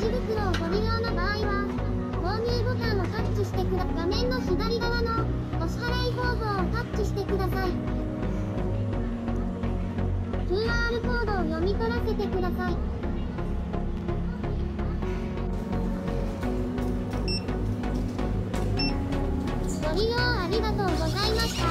ち袋をご利用の場合は、購入ボタンをタッチしてください。画面の左側のお支払い方法をタッチしてください。QR コードを読み取らせてください。ご利用ありがとうございました。